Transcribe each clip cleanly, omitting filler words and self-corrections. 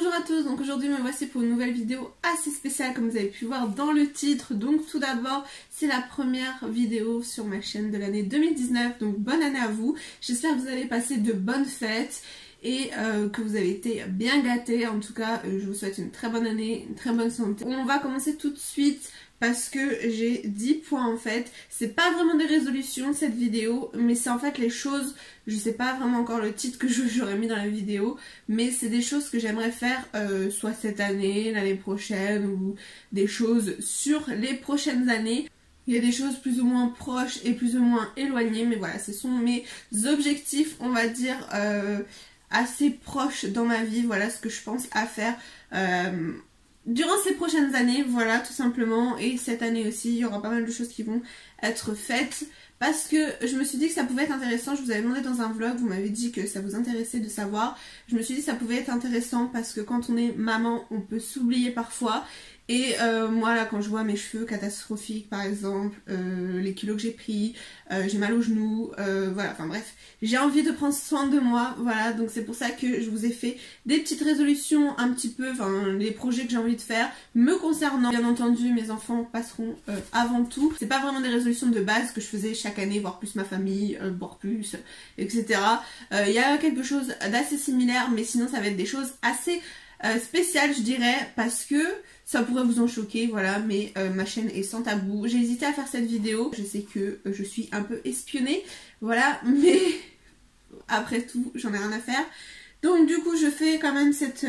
Bonjour à tous, donc aujourd'hui me voici pour une nouvelle vidéo assez spéciale comme vous avez pu voir dans le titre. Donc tout d'abord c'est la première vidéo sur ma chaîne de l'année 2019, donc bonne année à vous. J'espère que vous avez passé de bonnes fêtes et que vous avez été bien gâtés. En tout cas je vous souhaite une très bonne année, une très bonne santé. On va commencer tout de suite parce que j'ai 10 points en fait. C'est pas vraiment des résolutions cette vidéo, mais c'est en fait les choses, je sais pas vraiment encore le titre que j'aurais mis dans la vidéo, mais c'est des choses que j'aimerais faire soit cette année, l'année prochaine, ou des choses sur les prochaines années. Il y a des choses plus ou moins proches et plus ou moins éloignées, mais voilà, ce sont mes objectifs, on va dire, assez proches dans ma vie. Voilà ce que je pense à faire durant ces prochaines années, voilà, tout simplement. Et cette année aussi, il y aura pas mal de choses qui vont être faites parce que je me suis dit que ça pouvait être intéressant. Je vous avais demandé dans un vlog, vous m'avez dit que ça vous intéressait de savoir. Je me suis dit que ça pouvait être intéressant parce que quand on est maman, on peut s'oublier parfois. Et moi là, quand je vois mes cheveux catastrophiques par exemple, les kilos que j'ai pris, j'ai mal aux genoux, voilà, enfin bref, j'ai envie de prendre soin de moi, voilà, donc c'est pour ça que je vous ai fait des petites résolutions un petit peu, enfin les projets que j'ai envie de faire me concernant. Bien entendu mes enfants passeront avant tout, c'est pas vraiment des résolutions de base que je faisais chaque année, voir plus ma famille, voir plus, etc. Il y a quelque chose d'assez similaire, mais sinon ça va être des choses assez spécial je dirais, parce que ça pourrait vous en choquer, voilà, mais ma chaîne est sans tabou. J'ai hésité à faire cette vidéo, je sais que je suis un peu espionnée, voilà, mais après tout j'en ai rien à faire. Donc du coup je fais quand même cette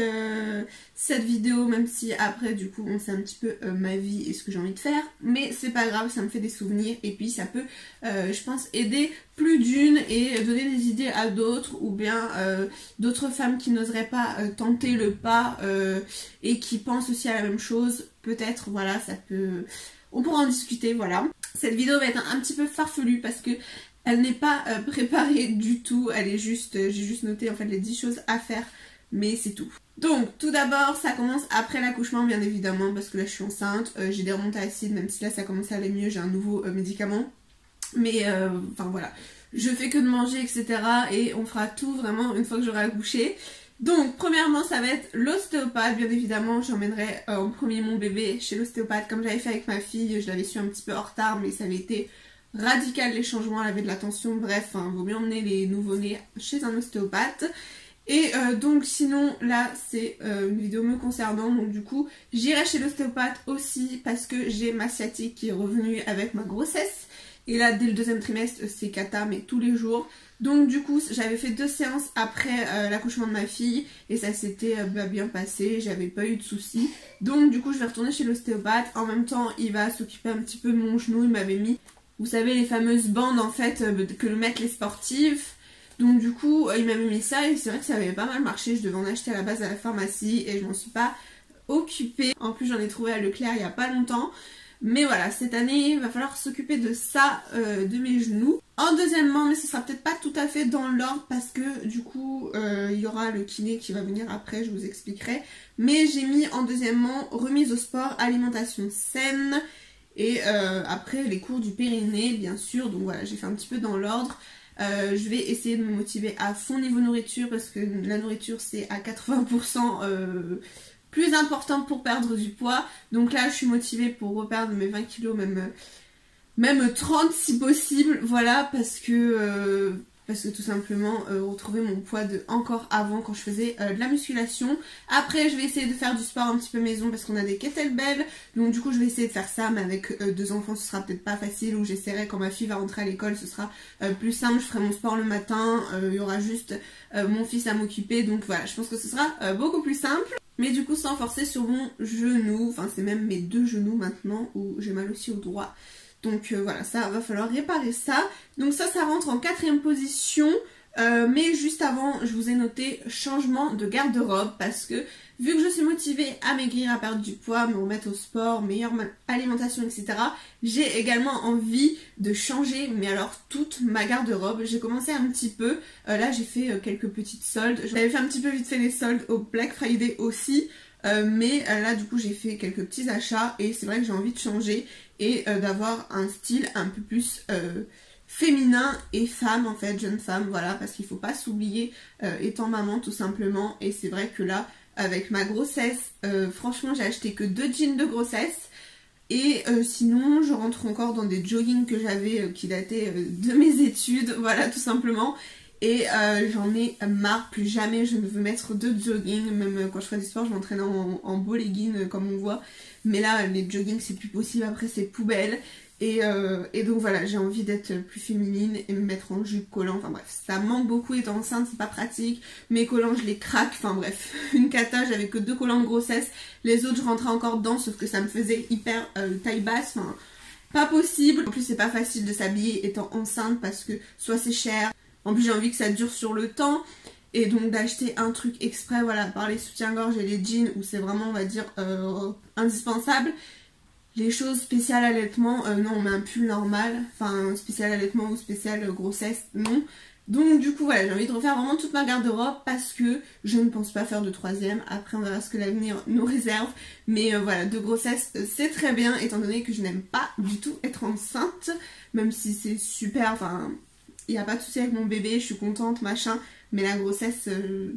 vidéo, même si après du coup on sait un petit peu ma vie et ce que j'ai envie de faire. Mais c'est pas grave, ça me fait des souvenirs et puis ça peut, je pense, aider plus d'une et donner des idées à d'autres. Ou bien d'autres femmes qui n'oseraient pas tenter le pas et qui pensent aussi à la même chose. Peut-être, voilà, ça peut... On pourra en discuter, voilà. Cette vidéo va être un petit peu farfelue parce que elle n'est pas préparée du tout, elle est juste, j'ai juste noté en fait les 10 choses à faire, mais c'est tout. Donc tout d'abord ça commence après l'accouchement bien évidemment, parce que là je suis enceinte, j'ai des remontées acides, même si là ça commence à aller mieux, j'ai un nouveau médicament. Mais enfin voilà, je fais que de manger etc. et on fera tout vraiment une fois que j'aurai accouché. Donc premièrement ça va être l'ostéopathe, bien évidemment j'emmènerai en premier mon bébé chez l'ostéopathe comme j'avais fait avec ma fille. Je l'avais su un petit peu en retard mais ça avait été radical les changements, elle avait de la tension, bref, hein, vaut mieux emmener les nouveau-nés chez un ostéopathe. Et donc sinon là c'est une vidéo me concernant, donc du coup j'irai chez l'ostéopathe aussi parce que j'ai ma sciatique qui est revenue avec ma grossesse. Et là dès le deuxième trimestre c'est cata mais tous les jours. Donc du coup j'avais fait 2 séances après l'accouchement de ma fille et ça s'était bien passé, j'avais pas eu de soucis. Donc du coup je vais retourner chez l'ostéopathe, en même temps il va s'occuper un petit peu de mon genou, il m'avait mis, vous savez, les fameuses bandes en fait que mettent les sportifs. Donc du coup il m'avait mis ça et c'est vrai que ça avait pas mal marché. Je devais en acheter à la base à la pharmacie et je m'en suis pas occupée. En plus j'en ai trouvé à Leclerc il y a pas longtemps. Mais voilà, cette année il va falloir s'occuper de ça, de mes genoux. En deuxièmement, mais ce sera peut-être pas tout à fait dans l'ordre parce que du coup il y aura le kiné qui va venir après, je vous expliquerai. Mais j'ai mis en deuxièmement remise au sport, alimentation saine. Et après les cours du périnée bien sûr, donc voilà j'ai fait un petit peu dans l'ordre. Je vais essayer de me motiver à fond niveau nourriture parce que la nourriture c'est à 80% plus important pour perdre du poids. Donc là je suis motivée pour reperdre mes 20 kilos, même 30 si possible, voilà, parce que tout simplement retrouver mon poids de encore avant quand je faisais de la musculation. Après je vais essayer de faire du sport un petit peu maison parce qu'on a des kettlebells, donc du coup je vais essayer de faire ça, mais avec 2 enfants ce sera peut-être pas facile, ou j'essaierai quand ma fille va rentrer à l'école, ce sera plus simple, je ferai mon sport le matin, il y aura juste mon fils à m'occuper, donc voilà, je pense que ce sera beaucoup plus simple. Mais du coup sans forcer sur mon genou, enfin c'est même mes 2 genoux maintenant où j'ai mal aussi au droit. Donc voilà, ça va falloir réparer ça. Donc ça rentre en 4ème position. Mais juste avant, je vous ai noté changement de garde-robe parce que vu que je suis motivée à maigrir, à perdre du poids, me remettre au sport, meilleure alimentation, etc. j'ai également envie de changer, mais alors toute ma garde-robe. J'ai commencé un petit peu, là j'ai fait quelques petites soldes. J'avais fait un petit peu vite fait les soldes au Black Friday aussi. Mais là du coup j'ai fait quelques petits achats et c'est vrai que j'ai envie de changer et d'avoir un style un peu plus féminin et femme en fait, jeune femme, voilà, parce qu'il faut pas s'oublier étant maman tout simplement. Et c'est vrai que là avec ma grossesse. Franchement, j'ai acheté que 2 jeans de grossesse. Et sinon, je rentre encore dans des joggings que j'avais qui dataient de mes études, voilà, tout simplement. Et j'en ai marre, plus jamais je ne veux mettre de jogging. Même quand je ferai du sport, je m'entraîne en beau legging comme on voit. Mais là, les joggings, c'est plus possible, après c'est poubelle. Et donc voilà, j'ai envie d'être plus féminine et me mettre en jupe collant. Enfin bref, ça manque beaucoup étant enceinte, c'est pas pratique. Mes collants, je les craque. Enfin bref, une cata, j'avais que 2 collants de grossesse. Les autres, je rentrais encore dedans, sauf que ça me faisait hyper taille basse. Enfin, pas possible. En plus, c'est pas facile de s'habiller étant enceinte parce que soit c'est cher. En plus, j'ai envie que ça dure sur le temps. Et donc d'acheter un truc exprès, voilà, par les soutiens-gorge et les jeans où c'est vraiment, on va dire, indispensable. Les choses spéciales allaitement, non, on met un pull normal, enfin spécial allaitement ou spécial grossesse, non. Donc du coup voilà, j'ai envie de refaire vraiment toute ma garde-robe parce que je ne pense pas faire de 3e. Après on verra ce que l'avenir nous réserve. Mais voilà, de grossesse c'est très bien étant donné que je n'aime pas du tout être enceinte. Même si c'est super, enfin il n'y a pas de souci avec mon bébé, je suis contente, machin. Mais la grossesse,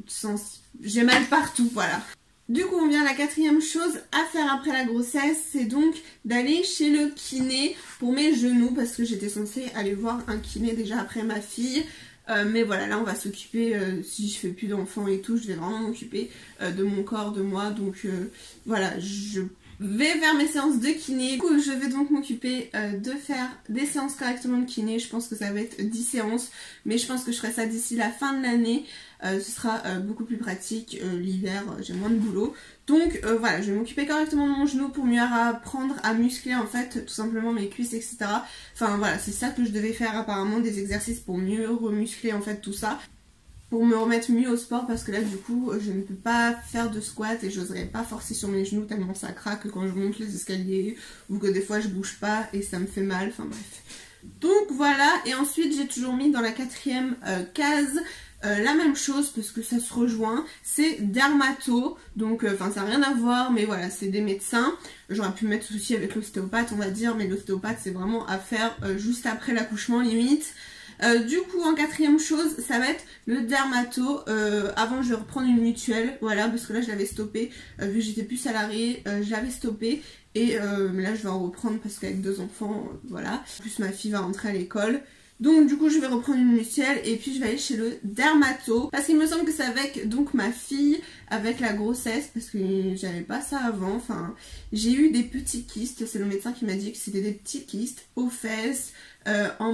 j'ai mal partout, voilà. Du coup, on vient à la 4e chose à faire après la grossesse, c'est donc d'aller chez le kiné pour mes genoux parce que j'étais censée aller voir un kiné déjà après ma fille. Mais voilà, là on va s'occuper, si je fais plus d'enfants et tout, je vais vraiment m'occuper de mon corps, de moi. Donc voilà, je vais vers mes séances de kiné. Du coup, je vais donc m'occuper de faire des séances correctement de kiné. Je pense que ça va être 10 séances, mais je pense que je ferai ça d'ici la fin de l'année. Ce sera beaucoup plus pratique. L'hiver, j'ai moins de boulot. Donc voilà, je vais m'occuper correctement de mon genou pour mieux apprendre à muscler en fait tout simplement mes cuisses, etc. Enfin voilà, c'est ça que je devais faire apparemment, des exercices pour mieux remuscler en fait tout ça. Pour me remettre mieux au sport parce que là du coup je ne peux pas faire de squat et j'oserais pas forcer sur mes genoux tellement ça craque quand je monte les escaliers ou que des fois je bouge pas et ça me fait mal, enfin bref. Donc voilà, et ensuite j'ai toujours mis dans la 4e case la même chose parce que ça se rejoint, c'est dermato, donc enfin ça n'a rien à voir mais voilà c'est des médecins. J'aurais pu mettre aussi avec l'ostéopathe on va dire, mais l'ostéopathe c'est vraiment à faire juste après l'accouchement limite. Du coup en 4e chose ça va être le dermato. Avant je vais reprendre une mutuelle, voilà, parce que là je l'avais stoppé vu que j'étais plus salariée, je l'avais stoppé et mais là je vais en reprendre parce qu'avec 2 enfants voilà, en plus ma fille va rentrer à l'école. Donc du coup je vais reprendre une mutuelle et puis je vais aller chez le dermato parce qu'il me semble que c'est avec donc ma fille, avec la grossesse, parce que j'avais pas ça avant. Enfin j'ai eu des petits kystes, c'est le médecin qui m'a dit que c'était des petits kystes aux fesses, en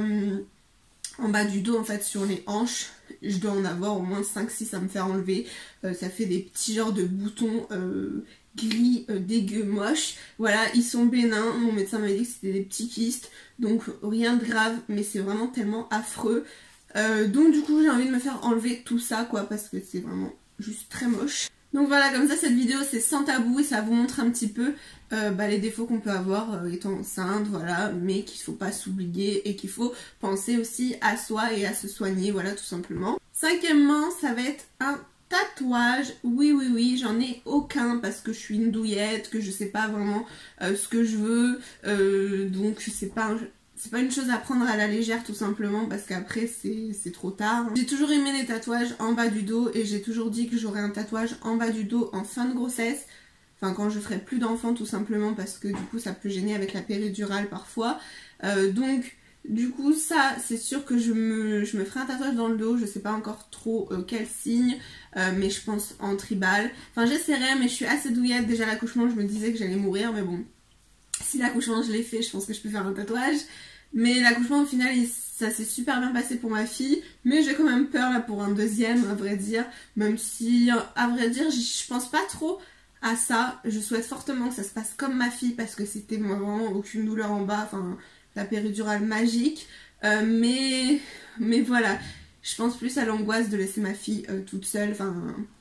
bas du dos en fait, sur les hanches. Je dois en avoir au moins 5-6 à me faire enlever. Ça fait des petits genres de boutons gris dégueu moches. Voilà, ils sont bénins. Mon médecin m'a dit que c'était des petits kystes. Donc rien de grave, mais c'est vraiment tellement affreux. Donc du coup j'ai envie de me faire enlever tout ça quoi, parce que c'est vraiment juste très moche. Donc voilà, comme ça cette vidéo c'est sans tabou et ça vous montre un petit peu les défauts qu'on peut avoir étant enceinte, voilà, mais qu'il faut pas s'oublier et qu'il faut penser aussi à soi et à se soigner, voilà, tout simplement. 5e, ça va être un tatouage. Oui, j'en ai aucun parce que je suis une douillette, que je sais pas vraiment ce que je veux, donc c'est pas une chose à prendre à la légère tout simplement parce qu'après c'est trop tard. J'ai toujours aimé les tatouages en bas du dos et j'ai toujours dit que j'aurais un tatouage en bas du dos en fin de grossesse. Enfin quand je ferai plus d'enfants tout simplement parce que du coup ça peut gêner avec la péridurale parfois. Donc du coup ça c'est sûr que je me ferai un tatouage dans le dos. Je sais pas encore trop quel signe mais je pense en tribal. Enfin j'essaierai mais je suis assez douillette. Déjà l'accouchement je me disais que j'allais mourir mais bon. Si l'accouchement je l'ai fait, je pense que je peux faire un tatouage. Mais l'accouchement au final ça s'est super bien passé pour ma fille. Mais j'ai quand même peur là pour un 2e à vrai dire. Même si à vrai dire je pense pas trop à ça. Je souhaite fortement que ça se passe comme ma fille parce que c'était vraiment aucune douleur en bas. Enfin la péridurale magique. Mais voilà. Je pense plus à l'angoisse de laisser ma fille toute seule. Enfin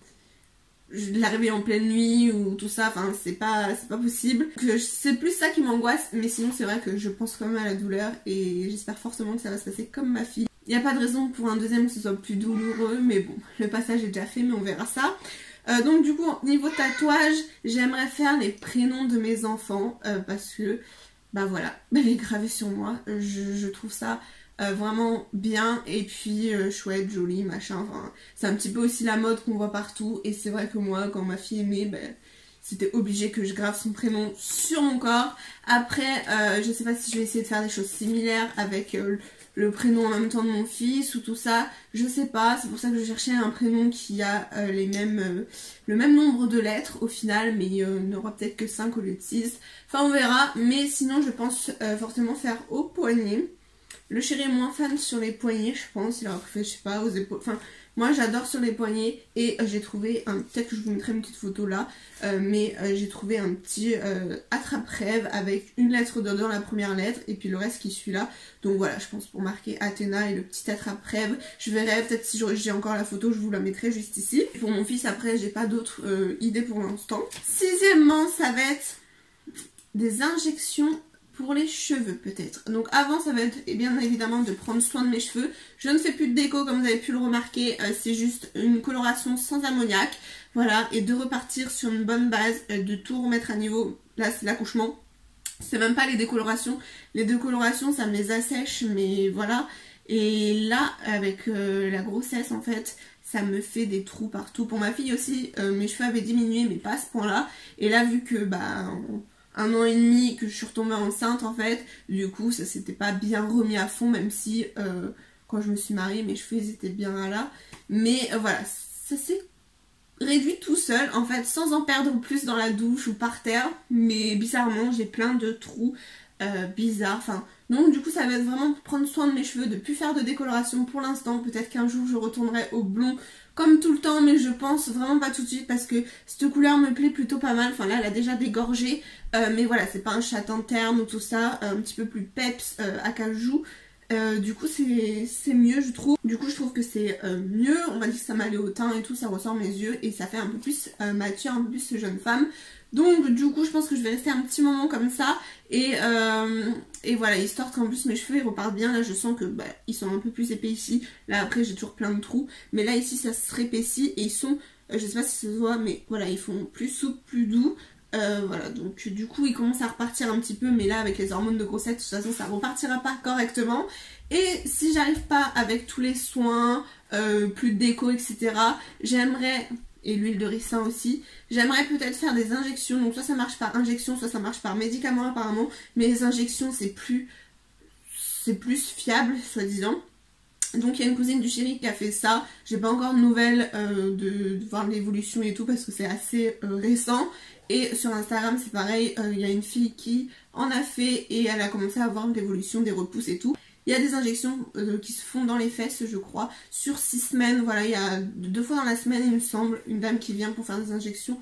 de la réveiller en pleine nuit ou tout ça, enfin c'est pas possible. C'est plus ça qui m'angoisse, mais sinon c'est vrai que je pense quand même à la douleur et j'espère fortement que ça va se passer comme ma fille. Il n'y a pas de raison pour un 2e que ce soit plus douloureux, mais bon, le passage est déjà fait, mais on verra ça. Donc du coup, niveau tatouage, j'aimerais faire les prénoms de mes enfants, parce que, bah voilà, les graver sur moi, je trouve ça vraiment bien et puis chouette, jolie, machin, enfin c'est un petit peu aussi la mode qu'on voit partout et c'est vrai que moi quand ma fille est née, ben, c'était obligé que je grave son prénom sur mon corps. Après je sais pas si je vais essayer de faire des choses similaires avec le prénom en même temps de mon fils ou tout ça, je sais pas, c'est pour ça que je cherchais un prénom qui a le même nombre de lettres au final, mais il n'aura peut-être que 5 au lieu de 6, enfin on verra, mais sinon je pense fortement faire au poignet. Le chéri est moins fan sur les poignets, je pense, il aura préféré, je sais pas, aux épaules, enfin moi j'adore sur les poignets et j'ai trouvé peut-être que je vous mettrai une petite photo là, mais j'ai trouvé un petit attrape-rêve avec une lettre dedans, la première lettre, et puis le reste qui suit là. Donc voilà, je pense pour marquer Athéna et le petit attrape-rêve. Je verrai peut-être si j'ai encore la photo, je vous la mettrai juste ici. Pour mon fils après, j'ai pas d'autres idées pour l'instant. Sixièmement, ça va être des injections pour les cheveux peut-être. Donc avant ça va être bien évidemment de prendre soin de mes cheveux. Je ne fais plus de déco comme vous avez pu le remarquer, c'est juste une coloration sans ammoniac. Voilà, et de repartir sur une bonne base, de tout remettre à niveau. Là c'est l'accouchement, c'est même pas les décolorations. Les décolorations ça me les assèche mais voilà. Et là avec la grossesse en fait, ça me fait des trous partout. Pour ma fille aussi, mes cheveux avaient diminué mais pas à ce point là. Et là vu que bah... 1 an et demi que je suis retombée enceinte en fait, du coup ça s'était pas bien remis à fond, même si quand je me suis mariée mes cheveux ils étaient bien là, mais voilà, ça s'est réduit tout seul en fait sans en perdre plus dans la douche ou par terre, mais bizarrement j'ai plein de trous bizarres, enfin donc du coup ça va être vraiment pour prendre soin de mes cheveux, de plus faire de décoloration pour l'instant. Peut-être qu'un jour je retournerai au blond comme tout le temps, mais je pense vraiment pas tout de suite parce que cette couleur me plaît plutôt pas mal. Enfin là elle a déjà dégorgé, mais voilà c'est pas un châtain terne ou tout ça, un petit peu plus peps à cajou. Du coup c'est mieux je trouve. Du coup je trouve que c'est mieux, on va dire que ça m'allait au teint et tout, ça ressort mes yeux et ça fait un peu plus mature, un peu plus jeune femme. Donc du coup je pense que je vais rester un petit moment comme ça et voilà, histoire qu'en plus mes cheveux ils repartent bien. Là je sens que bah, ils sont un peu plus épais ici, là après j'ai toujours plein de trous, mais là ici ça se rétrécit et ils sont, je sais pas si ça se voit mais voilà ils font plus souples, plus doux. Voilà donc du coup ils commencent à repartir un petit peu, mais là avec les hormones de grossesse de toute façon ça repartira pas correctement. Et si j'arrive pas avec tous les soins, plus de déco etc, j'aimerais... et l'huile de ricin aussi, j'aimerais peut-être faire des injections, donc soit ça marche par injection, soit ça marche par médicament apparemment, mais les injections c'est plus fiable soi-disant. Donc il y a une cousine du chéri qui a fait ça, j'ai pas encore de nouvelles de voir l'évolution et tout parce que c'est assez récent. Et sur Instagram c'est pareil, il y a une fille qui en a fait et elle a commencé à voir l'évolution des repousses et tout. Il y a des injections qui se font dans les fesses je crois, sur 6 semaines, voilà il y a 2 fois dans la semaine il me semble, une dame qui vient pour faire des injections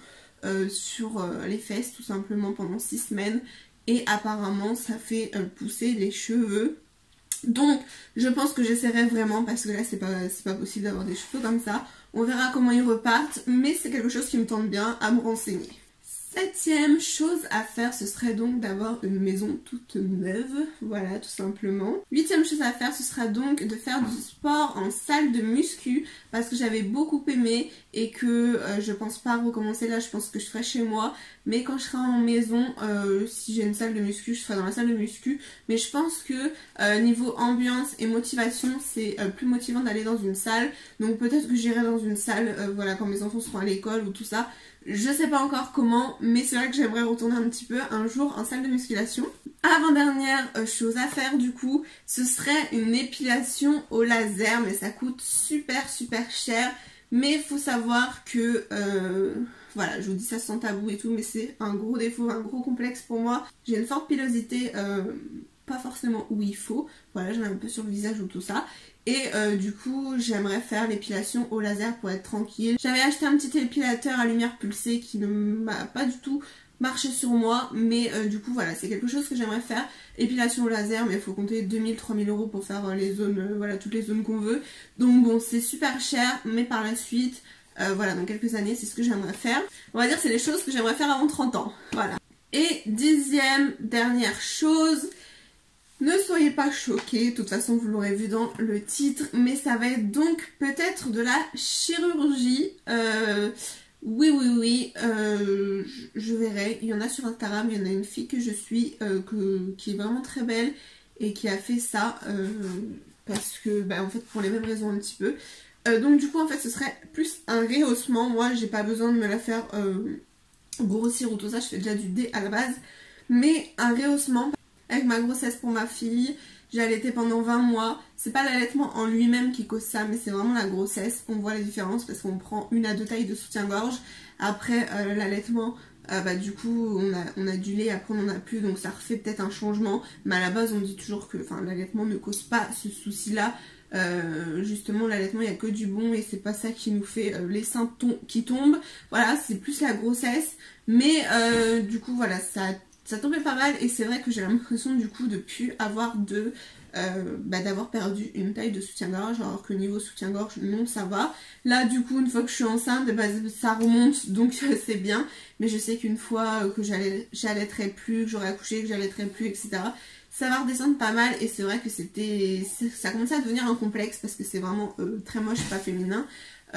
sur les fesses tout simplement pendant 6 semaines. Et apparemment ça fait pousser les cheveux. Donc je pense que j'essaierai vraiment parce que là c'est pas possible d'avoir des cheveux comme ça. On verra comment ils repartent, mais c'est quelque chose qui me tente bien à me renseigner. Septième chose à faire, ce serait donc d'avoir une maison toute neuve, voilà tout simplement. Huitième chose à faire, ce sera donc de faire du sport en salle de muscu parce que j'avais beaucoup aimé et que je pense pas recommencer là, je pense que je ferai chez moi. Mais quand je serai en maison, si j'ai une salle de muscu, je ferai dans la salle de muscu. Mais je pense que niveau ambiance et motivation, c'est plus motivant d'aller dans une salle. Donc peut-être que j'irai dans une salle, voilà, quand mes enfants seront à l'école ou tout ça. Je sais pas encore comment, mais c'est vrai que j'aimerais retourner un petit peu un jour en salle de musculation. Avant-dernière chose à faire du coup, ce serait une épilation au laser, mais ça coûte super cher. Mais il faut savoir que, voilà, je vous dis ça sans tabou et tout, mais c'est un gros défaut, un gros complexe pour moi. J'ai une forte pilosité, pas forcément où il faut, voilà, j'en ai un peu sur le visage ou tout ça. Et du coup j'aimerais faire l'épilation au laser pour être tranquille. J'avais acheté un petit épilateur à lumière pulsée qui ne m'a pas du tout marché sur moi, mais du coup voilà c'est quelque chose que j'aimerais faire. Épilation au laser, mais il faut compter 2000-3000 € pour faire les zones, voilà toutes les zones qu'on veut. Donc bon c'est super cher, mais par la suite, voilà dans quelques années c'est ce que j'aimerais faire. On va dire c'est les choses que j'aimerais faire avant 30 ans, voilà. Et dixième dernière chose, ne soyez pas choqués, de toute façon vous l'aurez vu dans le titre, mais ça va être donc peut-être de la chirurgie. Oui, je verrai. Il y en a sur Instagram, il y en a une fille que je suis qui est vraiment très belle et qui a fait ça parce que bah, en fait pour les mêmes raisons un petit peu. Donc du coup en fait ce serait plus un rehaussement. Moi j'ai pas besoin de me la faire grossir ou tout ça, je fais déjà du D à la base, mais un rehaussement avec ma grossesse pour ma fille. J'ai allaité pendant 20 mois, c'est pas l'allaitement en lui-même qui cause ça, mais c'est vraiment la grossesse. On voit la différence parce qu'on prend 1 à 2 tailles de soutien-gorge. Après l'allaitement, bah, du coup on a du lait, après on en a plus, donc ça refait peut-être un changement. Mais à la base on dit toujours que l'allaitement ne cause pas ce souci-là. Justement l'allaitement il n'y a que du bon et c'est pas ça qui nous fait les seins qui tombent. Voilà, c'est plus la grossesse. Mais du coup voilà, ça tombait pas mal et c'est vrai que j'ai l'impression du coup de plus avoir d'avoir perdu 1 taille de soutien-gorge, alors que niveau soutien-gorge non ça va. Là du coup une fois que je suis enceinte bah, ça remonte donc c'est bien, mais je sais qu'une fois que j'allaiterai plus, que j'aurai accouché, que j'allaiterai plus, etc. ça va redescendre pas mal et c'est vrai que ça commençait à devenir un complexe parce que c'est vraiment très moche, pas féminin.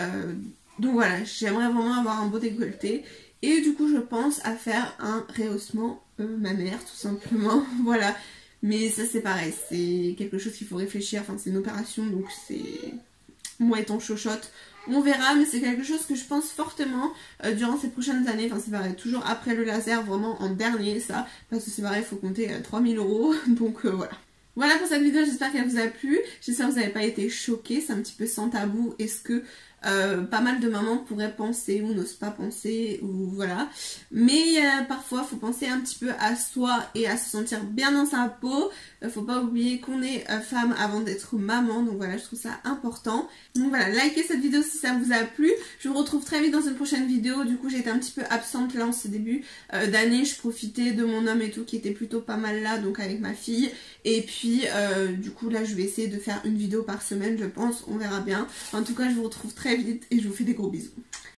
Donc voilà, j'aimerais vraiment avoir un beau décolleté. Et du coup je pense à faire un rehaussement mammaire tout simplement, voilà. Mais ça c'est pareil, c'est quelque chose qu'il faut réfléchir, enfin c'est une opération donc c'est... Moi étant chochotte, on verra, mais c'est quelque chose que je pense fortement durant ces prochaines années. Enfin c'est pareil, toujours après le laser, vraiment en dernier ça, parce que c'est pareil, il faut compter 3000 €, donc voilà. Voilà pour cette vidéo, j'espère qu'elle vous a plu, j'espère que vous n'avez pas été choqués, c'est un petit peu sans tabou, est-ce que pas mal de mamans pourraient penser ou n'osent pas penser, ou voilà. Mais parfois faut penser un petit peu à soi et à se sentir bien dans sa peau. Faut pas oublier qu'on est femme avant d'être maman, donc voilà, je trouve ça important. Donc voilà, likez cette vidéo si ça vous a plu. Je vous retrouve très vite dans une prochaine vidéo. Du coup j'ai été un petit peu absente là en ce début d'année, je profitais de mon homme et tout qui était plutôt pas mal là, donc avec ma fille. Et puis du coup là je vais essayer de faire une vidéo par semaine je pense, on verra bien. En tout cas je vous retrouve très vite et je vous fais des gros bisous.